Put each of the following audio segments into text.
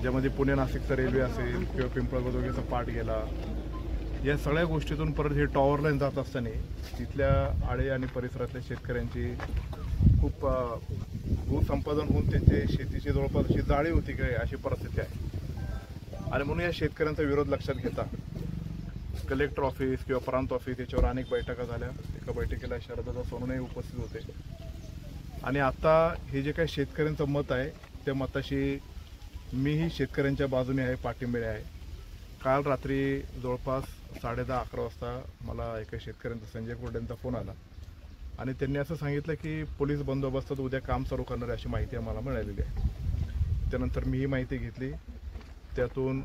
ज्यामध्ये पुणे नाशिकचा रेल्वे असेल किंवा पिंपळगोदोगीचा पाट गेला, या सगळ्या गोष्टीतून परत हे टॉवर लाईन जात असताना तिथल्या आळे आणि परिसरातल्या शेतकऱ्यांची खूप भूसंपादन होऊन त्यांचे शेतीची जवळपास अशी जाळी होती काय अशी परिस्थिती आहे। आणि म्हणून या शेतकऱ्यांचा विरोध लक्षात घेता कलेक्टर ऑफिस किंवा प्रांत ऑफिस याच्यावर अनेक बैठका झाल्या। एका बैठकीला शरददादा सोनवणे उपस्थित होते आणि आता हे जे काही शेतकऱ्यांचं मत आहे त्या मताशी मीही शेतकऱ्यांच्या बाजूने आहे, पाठिंबे आहे। काल रात्री जवळपास 10:30-11 वाजता मला एका शेतकऱ्यांचा संजय कोरड्यांचा फोन आला आणि त्यांनी असं सांगितलं की पोलीस बंदोबस्तात उद्या काम चालू करणार अशी माहिती आम्हाला मिळालेली आहे। त्यानंतर मी ही माहिती घेतली, त्यातून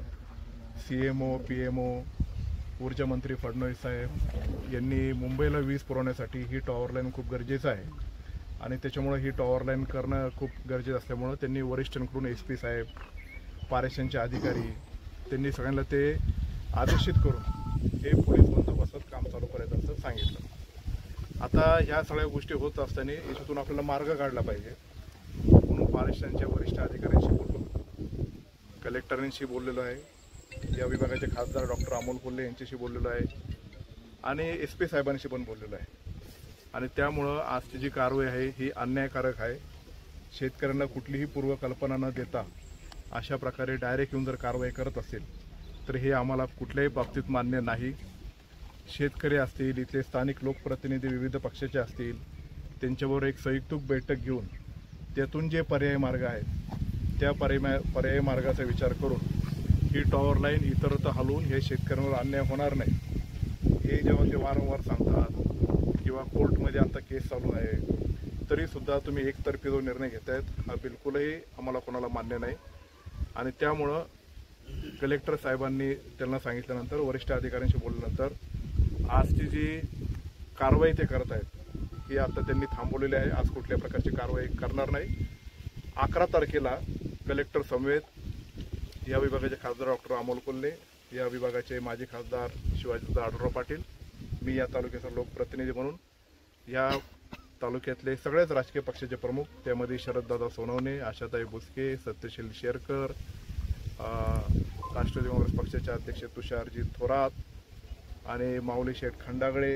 CMO PMO ऊर्जा मंत्री फडणवीस साहेब यांनी मुंबईला वीज पुरवण्यासाठी ही टॉवर लाईन खूप गरजेचं आहे आणि त्याच्यामुळे ही टॉवर लाईन करणं खूप गरजेचं असल्यामुळं त्यांनी वरिष्ठांकडून SP साहेब, पारेषणचे अधिकारी त्यांनी सगळ्यांना ते आदेशित करून हे पोलीस बंदोबस्तात काम चालू करायचं असं सांगितलं। आता ह्या सगळ्या गोष्टी होत असताना याच्यातून आपल्याला मार्ग काढला पाहिजे म्हणून पारेषणच्या वरिष्ठ अधिकाऱ्यांशी बोललो, कलेक्टरांशी बोललेलो आहे, या विभागाचे खासदार डॉक्टर अमोल कोल्हे यांच्याशी बोललेलो आहे आणि SP साहेबांशी पण बोललेलो आहे। आणि त्यामुळं आजची जी कारवाई आहे ही अन्यायकारक आहे। शेतकऱ्यांना कुठलीही पूर्वकल्पना न देता अशा प्रकारे डायरेक्ट येऊन जर कारवाई करत असेल तर हे आम्हाला कुठल्याही बाबतीत मान्य नाही। शेतकरी असतील, इथले स्थानिक लोकप्रतिनिधी विविध पक्षाचे असतील, त्यांच्याबरोबर एक संयुक्त बैठक घेऊन त्यातून जे पर्यायी मार्ग आहेत त्या पर्यायी मार्गाचा विचार करून ही टॉवर लाईन इतरत्र हलवून हे शेतकऱ्यांवर अन्याय होणार नाही हे जेव्हा ते वारंवार सांगतात किंवा कोर्टमध्ये आता केस चालू आहे तरीसुद्धा तुम्ही एकतर्फी जो निर्णय घेतायत हा बिलकुलही आम्हाला कोणाला मान्य नाही। आणि त्यामुळं कलेक्टर साहेबांनी त्यांना सांगितल्यानंतर, वरिष्ठ अधिकाऱ्यांशी बोलल्यानंतर आजची जी कारवाई ते करत आहेत ही आता त्यांनी थांबवलेली आहे। आज कुठल्या प्रकारची कारवाई करणार नाही। 11 तारखेला कलेक्टर समवेत या विभागाचे खासदार डॉक्टर अमोल कोल्हे, या विभागाचे माजी खासदार शिवाजीदादा आढळराव पाटील, मी या तालुक्याचा लोकप्रतिनिधी म्हणून या तालुक्यातले सगळ्याच राजकीय पक्षाचे प्रमुख, त्यामध्ये शरददादा सोनवणे, आशाताई बुचके, सत्यशील शेरकर, राष्ट्रवादी काँग्रेस पक्षाचे अध्यक्ष तुषारजी थोरात आणि माऊली शेठ खंडागळे,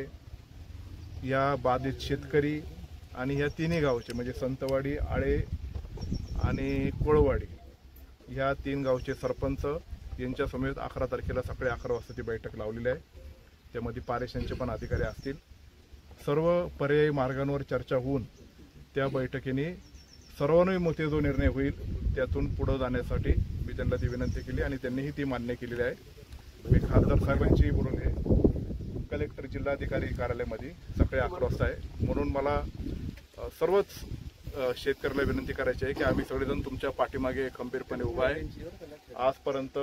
या बाधित शेतकरी आणि या तिन्ही गावचे म्हणजे संतवाडी, आळे आणि कोळवाडी ह्या 3 गावचे सरपंच यांच्या समेत 11 तारखेला सकाळी 11 वाजता ती बैठक लावलेली आहे। त्यामध्ये पारेषणचे पण अधिकारी असतील। सर्व पर्यायी मार्गांवर चर्चा होऊन त्या बैठकीने सर्वानुमते जो निर्णय होईल त्यातून पुढे जाण्यासाठी मी त्यांना ती विनंती केली आणि त्यांनीही ती मान्य केलेली आहे। मी खासदार साहेबांची बोलून आहे कलेक्टर जिल्हाधिकारी कार्यालयामध्ये सकाळी 11 वाजता आहे म्हणून मला सर्वच शेतकऱ्याला विनंती करायची आहे की आम्ही सगळेजण तुमच्या पाठीमागे खंबीरपणे उभा आहे। आजपर्यंत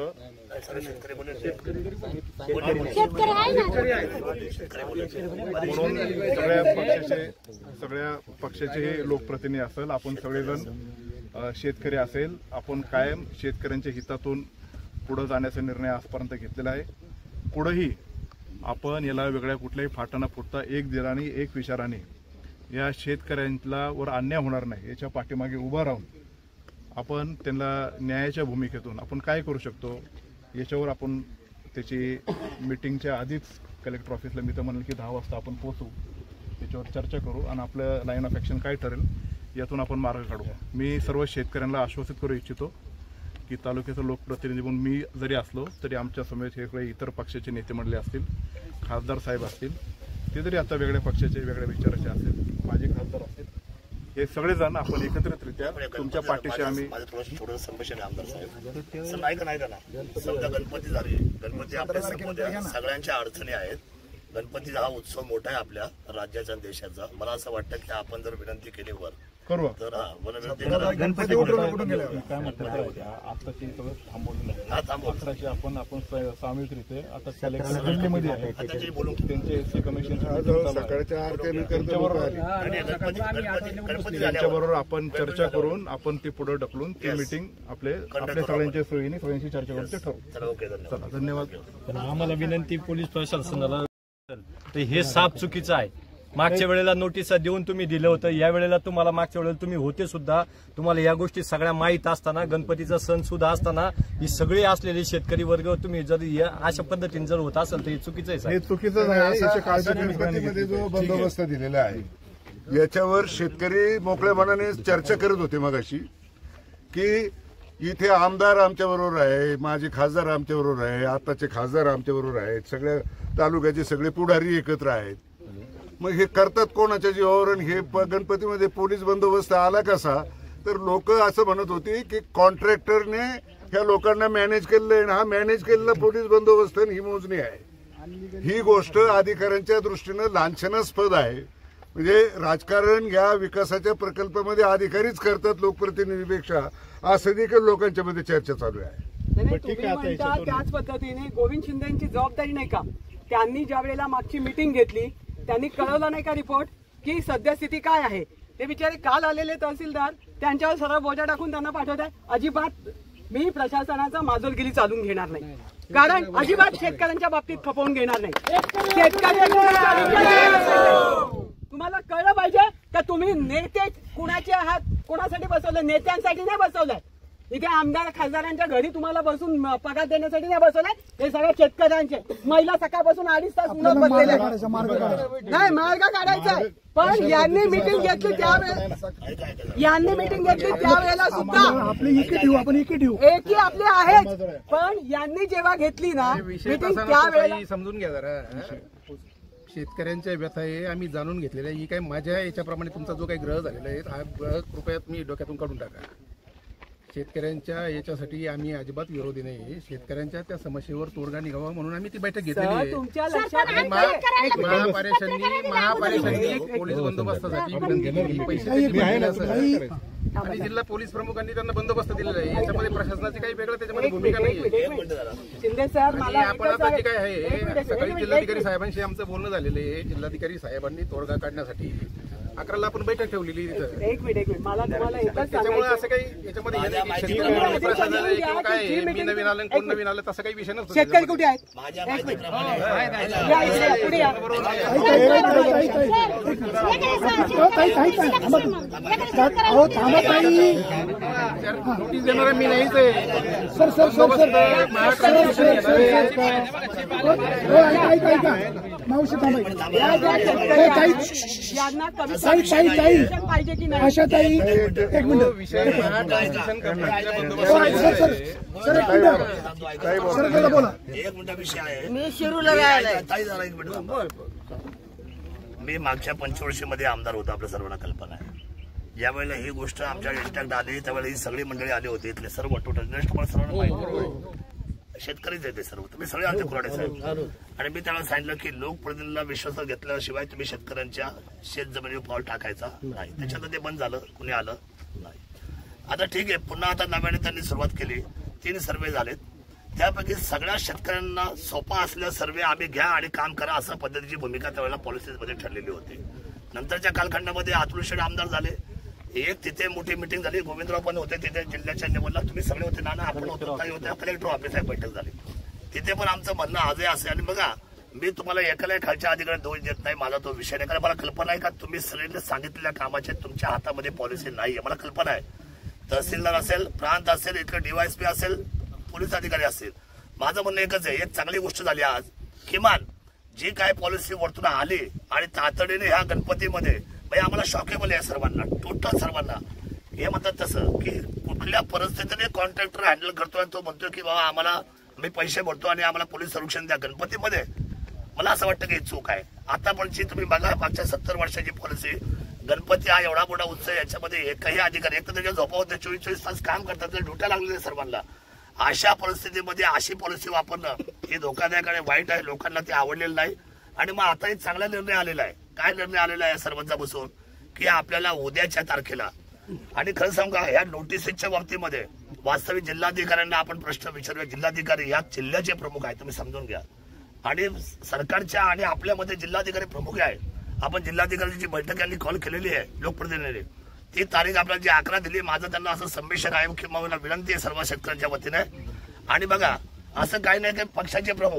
म्हणून सगळ्या पक्षाचे लोकप्रतिनिधी असेल, आपण सगळेजण शेतकरी असेल, आपण कायम शेतकऱ्यांच्या हितातून पुढे जाण्याचा निर्णय आजपर्यंत घेतलेला आहे। पुढेही आपण याला वेगळ्या कुठल्याही फाटाना फुटता एक दिलाने एक विचाराने या शेतकऱ्यांना वर अन्याय होणार नाही याच्या पाठीमागे उभा राहून आपण त्यांना न्यायाच्या भूमिकेतून आपण काय करू शकतो याच्यावर आपण त्याची मीटिंगच्या आधीच कलेक्टर ऑफिसला मी तर म्हणेल की 10 वाजता आपण पोहोचू, त्याच्यावर चर्चा करू आणि आपलं लाईन ऑफ ॲक्शन काय ठरेल यातून आपण मार्ग काढू। मी सर्व शेतकऱ्यांना आश्वासित करू इच्छितो की तालुक्याचा लोकप्रतिनिधी म्हणून मी जरी असलो तरी आमच्या समेत हे सगळे इतर पक्षाचे नेते मंडळी असतील, खासदार साहेब असतील, ते जरी आता वेगळ्या पक्षाचे वेगळ्या विचाराचे असतील, माजी खासदार असतील, हे सगळेजण आपण एकत्रितरित्या तुमच्या पाठीशी आम्ही थोडं संभाषण आहे आमदार साहेब सर नाही का समजा गणपती झाले, गणपती आपल्या सगळ्यांच्या अडचणी आहेत। गणपती हा उत्सव मोठा आहे आपल्या राज्याचा आणि देशाचा। मला असं वाटतं की आपण जर विनंती केली वर करू तर गणपती आताची सगळं थांबवलं आपण सामूहिकरित्या आता दिल्लीमध्ये आहे त्यांचे SC कमिशन त्यांच्याबरोबर आपण चर्चा करून आपण ती पुढे ढकलून ती मीटिंग आपल्या सगळ्यांच्या सोयीने सगळ्यांची चर्चा करून ते ठरवू। धन्यवाद। आम्हाला विनंती पोलीस प्रशासनाला, हे साफ चुकीचं आहे। मागच्या वेळेला नोटीस देऊन तुम्ही दिलं होतं, या वेळेला तुम्हाला मागच्या वेळेला तुम्ही होते सुद्धा, तुम्हाला या गोष्टी सगळ्या माहीत असताना, गणपतीचा सण सुद्धा असताना ही सगळे असलेले शेतकरी वर्ग तुम्ही जर अशा पद्धतीने जर होत असेल तर हे चुकीचं आहे. हे चुकीचं आहे. याची काळजी गणपतीमध्ये जो बंदोबस्त दिलेला आहे याच्यावर शेतकरी मोकळ्या मनाने चर्चा करत होते मगाशी की इथे आमदार आमच्या बरोबर आहे, माजी खासदार आमच्या बरोबर आहे, आताचे खासदार आमच्या बरोबर आहेत, सगळ्या तालुक्याचे सगळे पुढारी एकत्र आहेत. मग हे करतात कोणाच्या जीवावर? आणि हे गणपतीमध्ये पोलीस बंदोबस्त आला कसा? तर लोक असं म्हणत होती की कॉन्ट्रॅक्टरने ह्या लोकांना मॅनेज केलेलं आहे, हा मॅनेज केलेला पोलीस बंदोबस्त ही मोजणी आहे. ही गोष्ट अधिकाऱ्यांच्या दृष्टीनं लांछनास्पद आहे. म्हणजे राजकारण या विकासाच्या प्रकल्पामध्ये अधिकारीच करतात लोकप्रतिनिधीपेक्षा, असं देखील लोकांच्या मध्ये चर्चा चालू आहे. तुम्ही म्हणता त्याच पद्धतीने गोविंद शिंदेची जबाबदारी नाही का? त्यांनी ज्या वेळेला मागची मीटिंग घेतली त्यांनी कळवलं नाही का रिपोर्ट की सद्यस्थिती काय आहे? ते बिचारे काल आलेले तहसीलदार त्यांच्यावर सरळ बोजा टाकून त्यांना पाठवत आहे. अजिबात मी प्रशासनाचा माजोलगिरी चालून घेणार नाही, कारण अजिबात शेतकऱ्यांच्या बाबतीत खपवून घेणार नाही. तुम्हाला कळलं पाहिजे का तुम्ही नेते कुणाचे आहात, कोणासाठी बसवले? नेत्यांसाठी नाही बसवलंय. इथे आमदार खासदारांच्या घरी तुम्हाला बसून पगार देण्यासाठी नाही बसवलंय. हे सगळ्या शेतकऱ्यांचे. महिला सकाळपासून 2.5 तास उन्हात बसलेले नाही, मार्ग काढायचा. पण यांनी मीटिंग घेतली त्यावेळेला सुद्धा एकी आपले आहेत, पण यांनी जेव्हा घेतली ना मीटिंग त्यावेळेला समजून घ्या जरा. शेतकऱ्यांच्या व्यथा आहे आम्ही जाणून घेतलेल्या आहे. ही काय माझ्या याच्याप्रमाणे तुमचा जो काही ग्रह झालेला आहे हा ग्रह कृपया तुम्ही डोक्यातून काढून टाका. शेतकऱ्यांच्या याच्यासाठी आम्ही अजिबात विरोधी नाही. शेतकऱ्यांच्या त्या समस्येवर तोडगा निघावा म्हणून आम्ही ती बैठक घेतलेली आहे. महापारेषणांनी पोलीस बंदोबस्तासाठी पैसे आणि जिल्हा पोलीस प्रमुखांनी त्यांना बंदोबस्त दिलेला आहे. याच्यामध्ये प्रशासनाची काही वेगळं त्याच्यामध्ये भूमिका नाही. शिंदे साहेब आणि आपण आता जे काय आहे सकाळी जिल्हाधिकारी साहेबांशी आमचं बोलणं झालेलं आहे. जिल्हाधिकारी साहेबांनी तोडगा काढण्यासाठी 11ला आपण बैठक ठेवलेली तिथं. एक मिनिट मला तुम्हाला एकच त्याच्यामुळे असं काही याच्यामध्ये काय मी नवीन आलं कोण नवीन आलं तसं काही विषय नसतो. शेतकरी कुठे आहेत? नोटीस देणारा मी नाहीच आहे. यांना पाहिजे की नाही? आशाताई एक मिनिट विषय आहे. मी शिरूला मी मागच्या 25 वर्षामध्ये आमदार होतो, आपल्या सर्वांना कल्पना आहे. ज्यावेळेला ही गोष्ट आमच्या इंटॅक्ट आली त्यावेळेला ही सगळी मंडळी आली होती. इथले सर्व टोटल तुम्हाला सर्वांना माहिती शेतकरीच येते सर्व, तुम्ही सगळे आमचे कुराडे साहेब. आणि मी त्याला सांगितलं की लोकप्रतिनिधीला विश्वासात घेतल्याशिवाय तुम्ही शेतकऱ्यांच्या शेत जमिनीवर पाऊल टाकायचा नाही. त्याच्यानंतर ते बंद झालं, कुणी आलं नाही. आता ठीक आहे, पुन्हा आता नव्याने त्यांनी सुरुवात केली. 3 सर्वे झालेत. त्यापैकी सगळ्या शेतकऱ्यांना सोपा असलेला सर्वे आम्ही घ्या आणि काम करा अशा पद्धतीची भूमिका त्यावेळेला पॉलिसीमध्ये ठरलेली होती. नंतरच्या कालखंडामध्ये अतुल शेठ आमदार झाले. एक तिथे मोठी मिटिंग झाली, गोविंदराव पण होते तिथे जिल्ह्याच्या लेवलला, तुम्ही सगळे होते ना, आपण होतो, काही होत्या, कलेक्टर ऑफिस आहे, बैठक झाली. तिथे पण आमचं म्हणणं आजही असे. आणि बघा, मी तुम्हाला एकाला खालच्या अधिकारी दोष देत नाही, माझा तो विषय नाही. कारण मला कल्पना आहे का तुम्ही सगळ्यांनी सांगितलेल्या कामाचे तुमच्या हातामध्ये पॉलिसी नाही आहे, मला कल्पना आहे. तहसीलदार असेल, प्रांत असेल, इकडे डीवायएसपी असेल, पोलीस अधिकारी असेल, माझं म्हणणं एकच आहे. एक चांगली गोष्ट झाली आज, किमान जी काय पॉलिसी वरतून आली आणि तातडीने ह्या गणपतीमध्ये आम्हाला शॉकेबल आहे सर्वांना, टोटल सर्वांना. हे म्हणतात तसं की कुठल्या परिस्थितीने कॉन्ट्रॅक्टर हँडल करतोय, तो म्हणतोय की बाबा आम्हाला मी पैसे भरतो आणि आम्हाला पोलीस संरक्षण द्या गणपतीमध्ये. मला असं वाटतं की चूक आहे. आतापर्यंतची तुम्ही बघा मागच्या 70 वर्षाची पॉलिसी, गणपती हा एवढा मोठा उत्सव, याच्यामध्ये एकही अधिकारी एक तर त्याच्या झोपावते 24 तास काम करतात, ड्युट्या लागलेल्या सर्वांना. अशा परिस्थितीमध्ये अशी पॉलिसी वापरणं हे धोकादायक आणि वाईट आहे. लोकांना ते आवडलेलं नाही. आणि मग आता एक चांगला निर्णय आलेला आहे. काय निर्णय आलेला आहे सर्वांचा बसून की आपल्याला उद्याच्या तारखेला, आणि खरं सांगू का, ह्या नोटिसीच्या बाबतीमध्ये वास्तविक जिल्हाधिकाऱ्यांना आपण प्रश्न विचारूया. जिल्हाधिकारी या जिल्ह्याचे प्रमुख आहे, तुम्ही समजून घ्या. आणि सरकारच्या आणि आपल्यामध्ये जिल्हाधिकारी प्रमुख आहे. आपण जिल्हाधिकाऱ्यांची बैठक यांनी कॉल केलेली आहे लोकप्रतिनिधी. ती तारीख आपल्याला जी 11 दिली, माझं त्यांना असं संमिश्र आहे किंवा मला विनंती आहे सर्व शेतकऱ्यांच्या वतीने. आणि बघा, असं काही नाही की पक्षाचे प्रमुख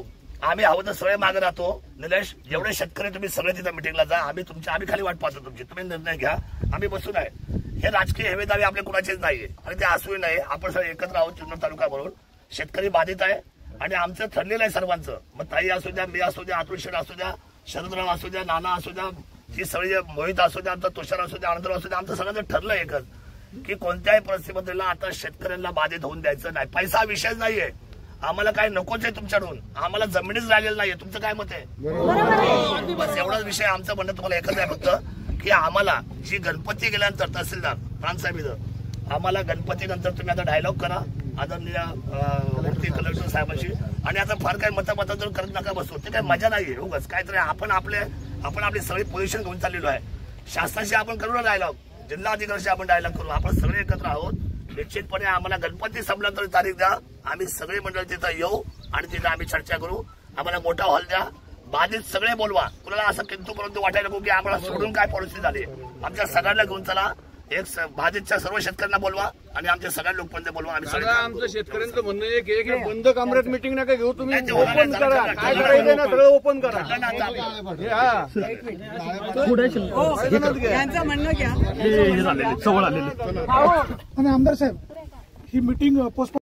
आम्ही हवं तर सगळे मागे राहतो. निलेश, जेवढे शेतकरी तुम्ही सगळे तिथं मिटिंगला जा. आम्ही खाली वाट पाहतो तुमची. तुम्ही निर्णय घ्या, आम्ही बसून आहे. हे राजकीय हेवेदावे आपल्या कुणाचेच नाहीये आणि ते असूही नाही. आपण सगळे एकत्र आहोत जुन्नर तालुका म्हणून. शेतकरी बाधित आहे आणि आमचं ठरलेलं आहे सर्वांचं. मग ताई असू द्या, मी असू द्या, अतुल शेठ असू द्या, शरदराव असू द्या, नाना असू द्या, ही सगळी मोहित असू द्या, आमचा तुषार असू द्या, आनंदराव असू द्या, आमचं सगळ्यांचं ठरलं एकच की कोणत्याही परिस्थितीला आता शेतकऱ्यांना बाधित होऊन द्यायचं नाही. पैसा विषय नाहीये. आम्हाला काय नकोच आहे तुमच्याकडून. आम्हाला जमिनीच राहिलेलं नाहीये. तुमचं काय मत आहे? बस एवढाच विषय. आमचं म्हणणं तुम्हाला एकच आहे फक्त की आम्हाला जी गणपती गेल्यानंतर तहसीलदार प्रांतसाहेब इथं आम्हाला गणपती नंतर तुम्ही आता डायलॉग करा आदरणीय वरती कलेक्टर साहेबांशी. आणि आता फार काही मतामतांतर करत नका बसू. ते काही मजा नाहीये. उगाच काहीतरी आपण आपली सगळी पोझिशन घेऊन चाललेलो आहे. शासनाशी आपण करू ना डायलॉग, जिल्हाधिकाऱ्यांशी आपण डायलॉग करू. आपण सगळे एकत्र आहोत. निश्चितपणे आम्हाला गणपती संपल्यानंतर तारीख द्या. आम्ही सगळे मंडळ तिथं येऊ आणि तिथं आम्ही चर्चा करू. आम्हाला मोठा हॉल द्या. बाधित सगळे बोलवा. कुणाला असं किंतु परंतु वाटायला नको की आम्हाला सोडून काय पॉलिसी झाली. आमच्या सगळ्यांना घेऊन चला. एक बाधितच्या सर्व शेतकऱ्यांना बोलवा आणि आमच्या सगळ्या लोकपर्यंत बोलवा. आम्ही सगळं आमचं शेतकऱ्यांचं म्हणणं आहे की बंद कामरेट मिटिंग नका घेऊ. तुम्ही नाही, ते होणार नाही. ओपन करा. काय करायचं ना सगळं ओपन करा. यांचं म्हणणं घ्या. आणि आमदार साहेब ही मीटिंग पोस्ट